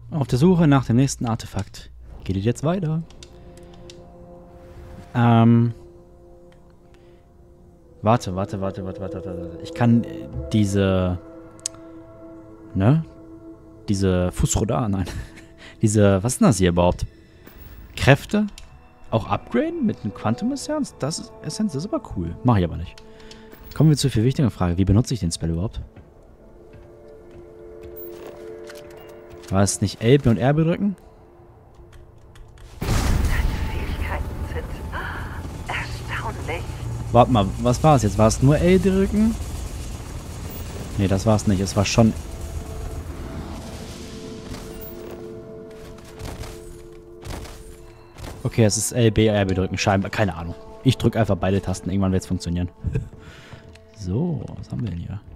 Auf der Suche nach dem nächsten Artefakt. Geht es jetzt weiter? Warte. Ich kann diese... Ne? Diese Fußrodar, nein. Diese, was ist denn das hier überhaupt? Kräfte? Auch upgraden mit einem Quantum Essenz? Das ist aber cool. Mache ich aber nicht. Kommen wir zur viel wichtigen Frage. Wie benutze ich den Spell überhaupt? War es nicht L, B und R drücken? Fähigkeiten sind erstaunlich. Warte mal, was war es jetzt? War es nur L drücken? Nee, das war es nicht. Es war schon... Okay, es ist L, B, R drücken. Scheinbar, keine Ahnung. Ich drücke einfach beide Tasten. Irgendwann wird es funktionieren. So, was haben wir denn hier?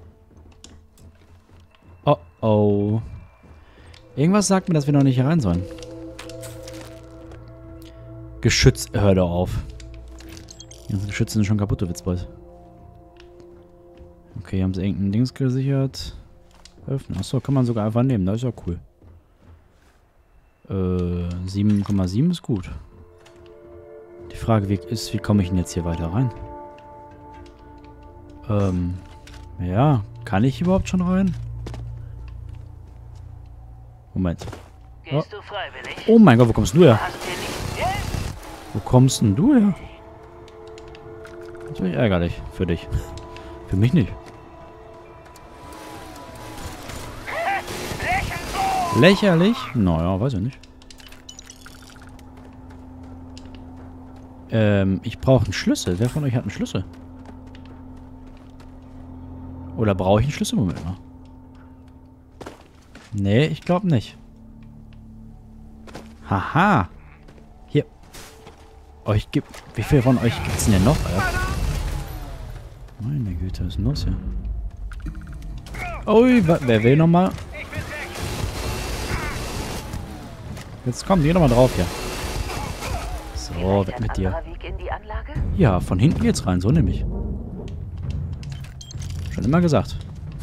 Oh, oh. Irgendwas sagt mir, dass wir noch nicht hier rein sollen. Geschütz, hör doch auf. Die ganzen Geschütze sind schon kaputt, du Witzbold. Okay, haben sie irgendein Dings gesichert. Öffnen. Achso, kann man sogar einfach nehmen. Das ist ja cool. 7,7 ist gut. Die Frage ist, wie komme ich denn jetzt hier weiter rein? Ja, kann ich überhaupt schon rein? Moment. Oh. Gehst du freiwillig? Oh mein Gott, wo kommst du her? Hast dir nicht Geld? Wo kommst denn du her? Natürlich ärgerlich. Für dich. Für mich nicht. Lächerlich? Naja, weiß ich nicht. Ich brauche einen Schlüssel. Wer von euch hat einen Schlüssel? Oder brauche ich einen Schlüssel? Moment mal. Nee, ich glaube nicht. Haha. Hier. Euch gibt... Wie viele von euch gibt es denn noch, Alter? Meine Güte, was ist denn los hier? Ui, wer will nochmal? Jetzt komm, geh nochmal drauf hier. So, weg mit dir. Weg in die Anlage? Ja, von hinten geht's rein, so nämlich. Schon immer gesagt.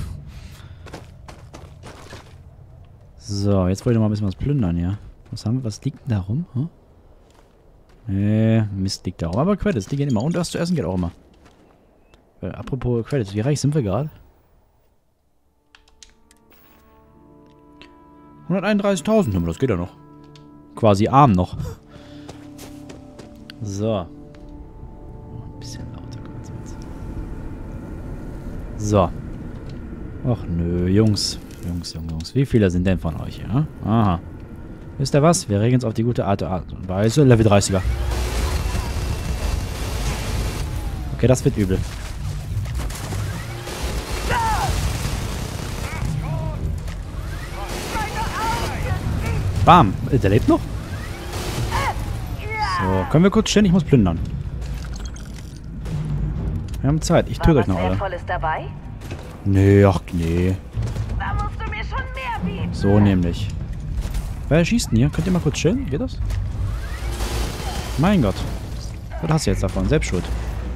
So, jetzt wollte ich noch mal ein bisschen was plündern, ja. Was liegt denn da rum? Hm? Nee, Mist liegt da rum. Aber Credits, die gehen immer. Und das zu essen geht auch immer. Apropos Credits, wie reich sind wir gerade? 131.000, aber das geht ja noch. Quasi arm noch. So. Ein bisschen lauter. So. Ach nö, Jungs. Jungs. Wie viele sind denn von euch hier? Aha. Wisst ihr was? Wir regeln es auf die gute Art und Weise. Level 30er. Okay, das wird übel. Bam. Der lebt noch? So, können wir kurz stehen? Ich muss plündern. Wir haben Zeit. Ich töte euch noch, Alter. Dabei? Nee, ach nee. Da musst du mir schon mehr bieten. So nämlich. Wer schießt denn hier? Könnt ihr mal kurz chillen? Geht das? Mein Gott. Was hast du jetzt davon? Selbst schuld.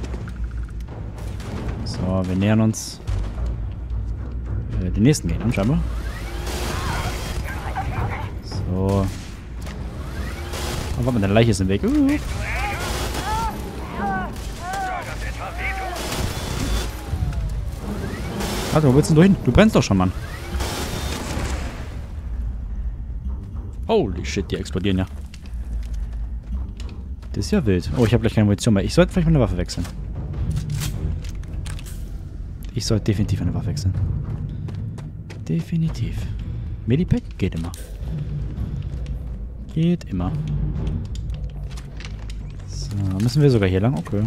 So, wir nähern uns den nächsten Gegner scheinbar. So. Oh, warte mal, deine Leiche ist im Weg. Warte, wo willst denn du hin? Du brennst doch schon, Mann. Holy shit, die explodieren ja. Das ist ja wild. Oh, ich habe gleich keine Munition mehr. Ich sollte vielleicht mal eine Waffe wechseln. Ich sollte definitiv eine Waffe wechseln. Definitiv. Medipack? Geht immer. Geht immer. So, müssen wir sogar hier lang? Okay.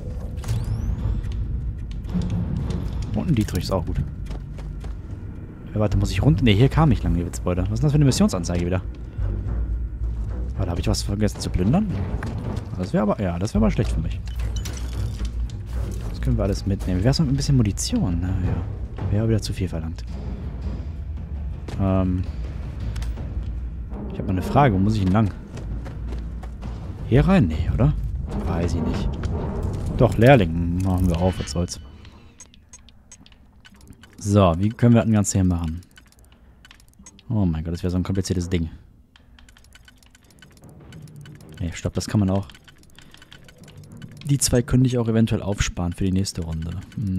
Und ein Dietrich ist auch gut. Ja, warte, muss ich runter? Ne, hier kam ich lang, die Witzbeute. Was ist das für eine Missionsanzeige wieder? Warte, habe ich was vergessen zu plündern? Das wäre aber, ja, das wäre aber schlecht für mich. Das können wir alles mitnehmen. Wie wär's mit ein bisschen Munition? Naja, wäre wieder zu viel verlangt. Ich habe mal eine Frage. Wo muss ich denn lang? Hier rein? Nee, oder? Weiß ich nicht. Doch, Lehrling. Machen wir auf, was soll's. So, wie können wir das Ganze hier machen? Oh mein Gott, das wäre so ein kompliziertes Ding. Nee, stopp, das kann man auch. Die 2 könnte ich auch eventuell aufsparen für die nächste Runde.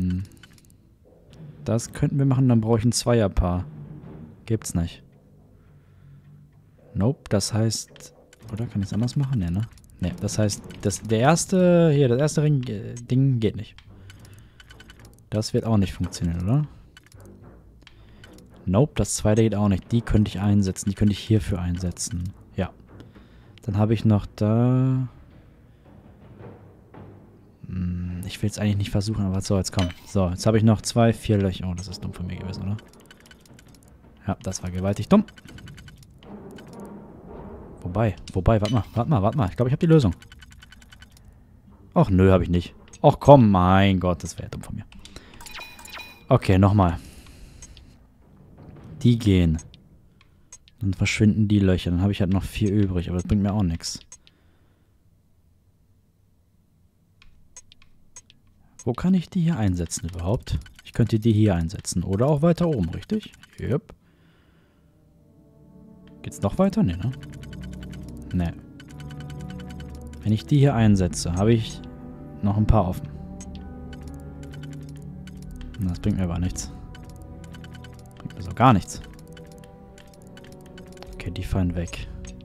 Das könnten wir machen, dann brauche ich ein Zweierpaar. Gibt's nicht. Nope, das heißt... Oder kann ich es anders machen? Nee, ne? Nee, das heißt, das erste Ring-Ding geht nicht. Das wird auch nicht funktionieren, oder? Nope, das zweite geht auch nicht. Die könnte ich einsetzen. Die könnte ich hierfür einsetzen. Ja. Dann habe ich noch da... Ich will es eigentlich nicht versuchen, aber so, jetzt komm. So, jetzt habe ich noch 2, 4 Löcher. Oh, das ist dumm von mir gewesen, oder? Ja, das war gewaltig dumm. Wobei, warte mal. Ich glaube, ich habe die Lösung. Ach, nö, habe ich nicht. Ach komm, mein Gott, das wäre dumm von mir. Okay, nochmal. Die gehen. Dann verschwinden die Löcher. Dann habe ich halt noch 4 übrig, aber das bringt mir auch nichts. Wo kann ich die hier einsetzen überhaupt? Ich könnte die hier einsetzen. Oder auch weiter oben, richtig? Yep. Geht's noch weiter? Nee, ne? Nee. Wenn ich die hier einsetze, habe ich noch ein paar offen. Das bringt mir aber nichts. Bringt mir so gar nichts. Okay, die fallen weg.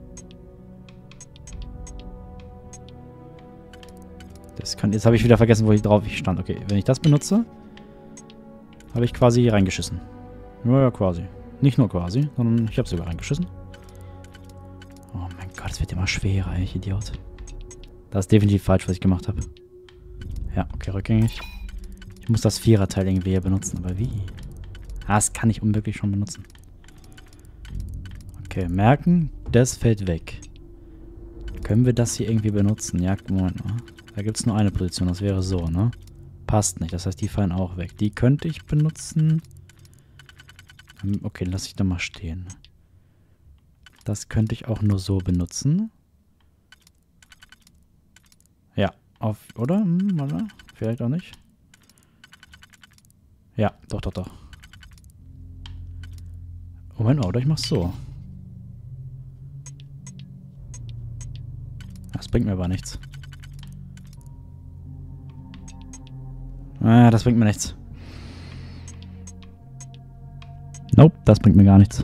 Jetzt habe ich wieder vergessen, wo ich drauf stand. Okay, wenn ich das benutze, habe ich quasi hier reingeschissen. Ja, quasi. Nicht nur quasi, sondern ich habe sogar reingeschissen. Oh mein Gott, es wird immer schwerer, ich Idiot. Das ist definitiv falsch, was ich gemacht habe. Ja, okay, rückgängig. Ich muss das Viererteil irgendwie hier benutzen, aber wie? Ah, das kann ich unmöglich schon benutzen. Okay, merken, das fällt weg. Können wir das hier irgendwie benutzen? Ja, Moment mal. Da gibt es nur eine Position, das wäre so, ne? Passt nicht, das heißt, die fallen auch weg. Die könnte ich benutzen. Okay, lass ich da mal stehen. Das könnte ich auch nur so benutzen. Ja, oder? Oder? Vielleicht auch nicht. Ja, doch. Moment mal, oder ich mach's so. Das bringt mir aber nichts. Das bringt mir nichts. Nope, das bringt mir gar nichts.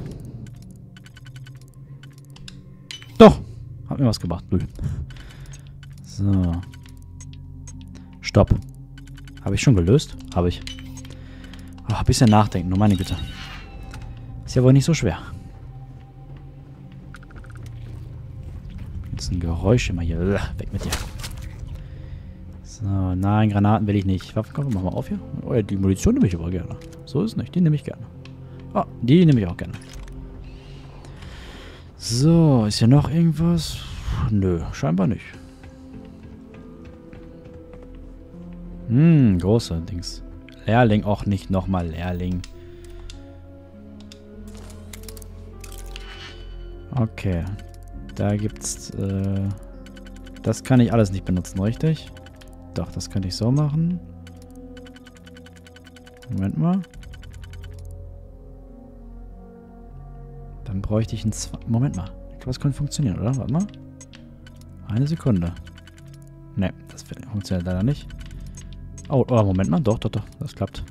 Doch! Hat mir was gebracht. So. Stopp. Habe ich schon gelöst? Habe ich. Oh, ein bisschen nachdenken, nur meine Güte. Ist ja wohl nicht so schwer. Jetzt ein Geräusch immer hier. Weg mit dir. So, nein, Granaten will ich nicht. Waffen, komm, mach mal auf hier. Oh ja, die Munition nehme ich aber gerne. So ist es nicht, die nehme ich gerne. Oh, die nehme ich auch gerne. So, ist hier noch irgendwas? Nö, scheinbar nicht. Große Dings. Lehrling, auch nicht nochmal Lehrling. Okay. Da gibt's, das kann ich alles nicht benutzen, richtig? Doch, das könnte ich so machen. Moment mal. Dann bräuchte ich einen... Moment mal. Ich glaube, das könnte funktionieren, oder? Warte mal. Eine Sekunde. Ne, das funktioniert leider nicht. Oh, Moment mal. Doch. Das klappt.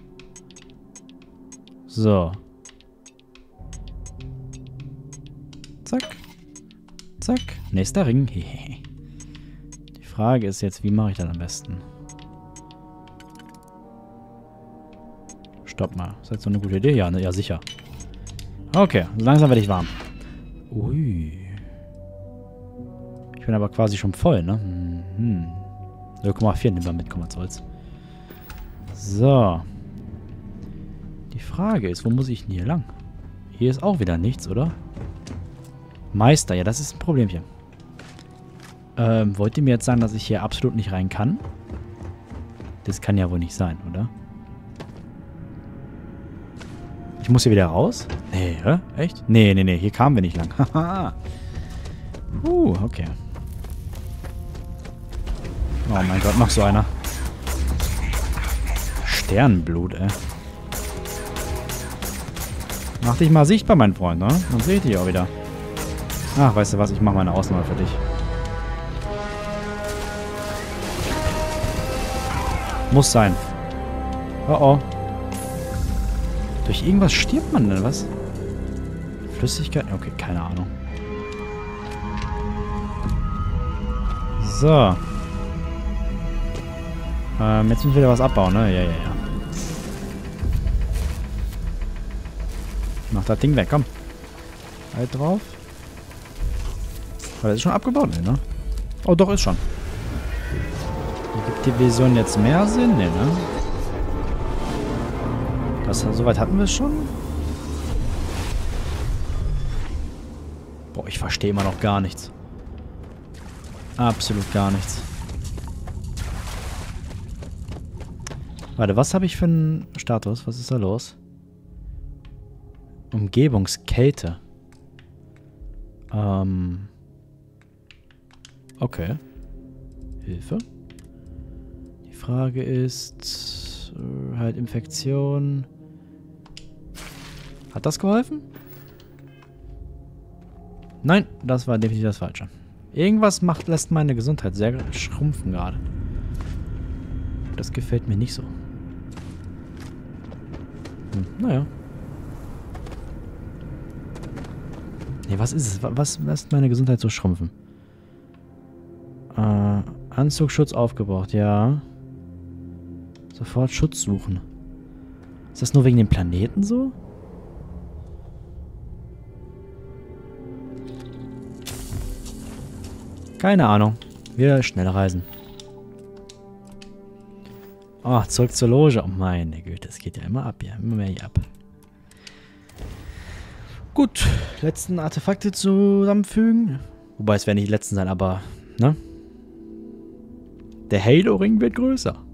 So. Zack. Zack. Nächster Ring. Hehehe. Die Frage ist jetzt, wie mache ich das am besten? Stopp mal. Ist das so eine gute Idee? Ja, ne? Ja, sicher. Okay, langsam werde ich warm. Ui. Ich bin aber quasi schon voll, ne? 0,4 nehmen wir mit, komm, was soll's. So. Die Frage ist, wo muss ich denn hier lang? Hier ist auch wieder nichts, oder? Meister, ja, das ist ein Problemchen. Wollt ihr mir jetzt sagen, dass ich hier absolut nicht rein kann? Das kann ja wohl nicht sein, oder? Ich muss hier wieder raus? Nee, hä? Echt? Nee, hier kamen wir nicht lang. Haha. Okay. Oh mein Gott, noch so einer. Sternblut, ey. Mach dich mal sichtbar, mein Freund, ne? Dann sehe ich dich auch wieder. Ach, weißt du was? Ich mache mal eine Ausnahme für dich. Muss sein. Oh oh. Durch irgendwas stirbt man denn, was? Flüssigkeit? Okay, keine Ahnung. So. Jetzt müssen wir wieder was abbauen, ne? Ja. Mach das Ding weg, komm. Halt drauf. Aber das ist schon abgebaut, ne? Oh, doch, ist schon. Gibt die Vision jetzt mehr Sinn? Ne, ne? Soweit hatten wir es schon. Boah, ich verstehe immer noch gar nichts. Absolut gar nichts. Warte, was habe ich für einen Status? Was ist da los? Umgebungskälte. Okay. Hilfe. Die Frage ist... halt Infektion... Hat das geholfen? Nein, das war definitiv das Falsche. Irgendwas lässt meine Gesundheit sehr schrumpfen gerade. Das gefällt mir nicht so. Naja. Nee, was ist es? Was lässt meine Gesundheit so schrumpfen? Anzugschutz aufgebraucht, ja. Sofort Schutz suchen. Ist das nur wegen dem Planeten so? Keine Ahnung. Wir schnell reisen. Oh, zurück zur Loge. Oh meine Güte, das geht ja immer ab hier. Immer mehr hier ab. Gut, letzten Artefakte zusammenfügen. Wobei es werden nicht die letzten sein, aber, ne? Der Halo-Ring wird größer.